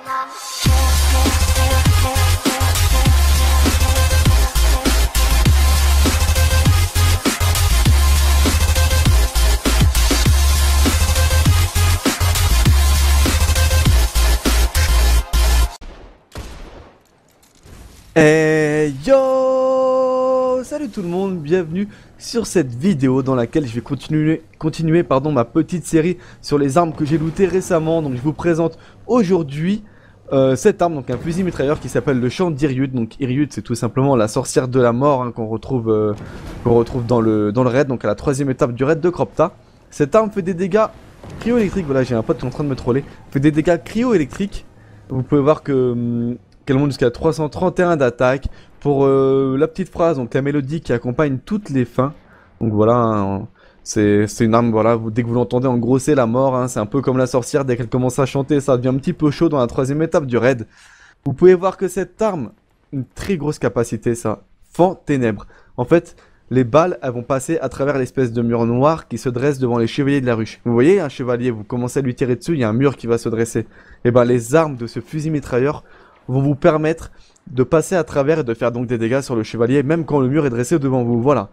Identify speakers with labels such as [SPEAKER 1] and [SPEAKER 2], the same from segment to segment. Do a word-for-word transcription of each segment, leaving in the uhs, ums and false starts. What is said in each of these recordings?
[SPEAKER 1] Hey yo, salut tout le monde, bienvenue sur cette vidéo dans laquelle je vais continuer, continuer pardon, ma petite série sur les armes que j'ai lootées récemment. Donc je vous présente aujourd'hui euh, cette arme, donc un fusil mitrailleur qui s'appelle le champ d'Iriud. Donc Iriud, c'est tout simplement la sorcière de la mort hein, qu'on retrouve, euh, qu'on retrouve dans le, dans le raid, donc à la troisième étape du raid de Cropta. Cette arme fait des dégâts cryo-électriques, voilà, j'ai un pote qui est en train de me troller, fait des dégâts cryo-électriques. Vous pouvez voir que... Hum, qu'elle monte jusqu'à trois cent trente et un d'attaque. Pour euh, la petite phrase, donc la mélodie qui accompagne toutes les fins. Donc voilà, hein, c'est une arme, voilà, vous, dès que vous l'entendez, en gros c'est la mort. Hein, c'est un peu comme la sorcière, dès qu'elle commence à chanter, ça devient un petit peu chaud dans la troisième étape du raid. Vous pouvez voir que cette arme, une très grosse capacité, ça, Fend Ténèbres. En fait, les balles, elles vont passer à travers l'espèce de mur noir qui se dresse devant les chevaliers de la ruche. Vous voyez un chevalier, vous commencez à lui tirer dessus, il y a un mur qui va se dresser. Et ben les armes de ce fusil mitrailleur vont vous permettre de passer à travers et de faire donc des dégâts sur le chevalier, même quand le mur est dressé devant vous, voilà.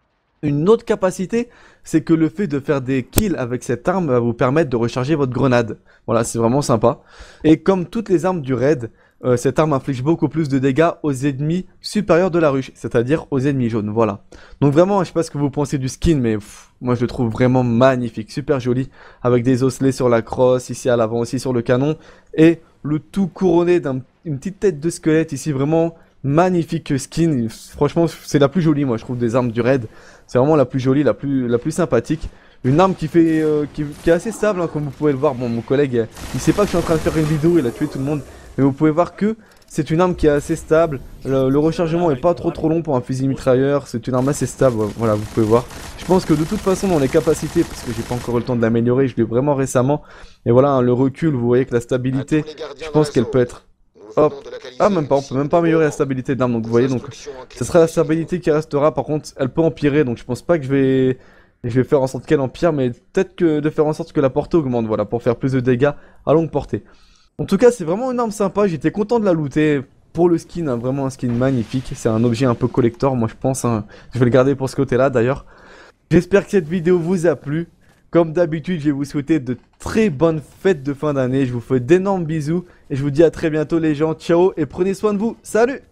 [SPEAKER 1] Une autre capacité, c'est que le fait de faire des kills avec cette arme va vous permettre de recharger votre grenade. Voilà, c'est vraiment sympa. Et comme toutes les armes du raid, euh, cette arme inflige beaucoup plus de dégâts aux ennemis supérieurs de la ruche, c'est-à-dire aux ennemis jaunes, voilà. Donc vraiment, je sais pas ce que vous pensez du skin, mais pff, moi je le trouve vraiment magnifique, super joli, avec des osselets sur la crosse, ici à l'avant aussi sur le canon, et le tout couronné d'une petite tête de squelette ici, vraiment magnifique skin. Franchement, c'est la plus jolie, moi je trouve, des armes du raid. C'est vraiment la plus jolie, la plus, la plus sympathique. Une arme qui fait, euh, qui, qui est assez stable, hein, comme vous pouvez le voir. Bon, mon collègue, il sait pas que je suis en train de faire une vidéo, il a tué tout le monde. Mais vous pouvez voir que c'est une arme qui est assez stable. Le, le rechargement est pas trop trop long pour un fusil mitrailleur. C'est une arme assez stable, voilà, vous pouvez voir. Je pense que de toute façon, dans les capacités, parce que j'ai pas encore eu le temps de l'améliorer, je l'ai vraiment récemment. Et voilà, hein, le recul, vous voyez que la stabilité, je pense qu'elle peut être... Hop. Ah, même pas, on peut même pas améliorer la stabilité de l'arme, donc vous voyez, donc ce sera la stabilité qui restera. Par contre, elle peut empirer, donc je pense pas que je vais... Je vais faire en sorte qu'elle empire, mais peut-être que de faire en sorte que la portée augmente, voilà, pour faire plus de dégâts à longue portée. En tout cas, c'est vraiment une arme sympa, j'étais content de la looter pour le skin, hein, vraiment un skin magnifique. C'est un objet un peu collector, moi je pense, hein. Je vais le garder pour ce côté-là d'ailleurs. J'espère que cette vidéo vous a plu. Comme d'habitude, je vais vous souhaiter de très bonnes fêtes de fin d'année. Je vous fais d'énormes bisous et je vous dis à très bientôt les gens. Ciao et prenez soin de vous. Salut!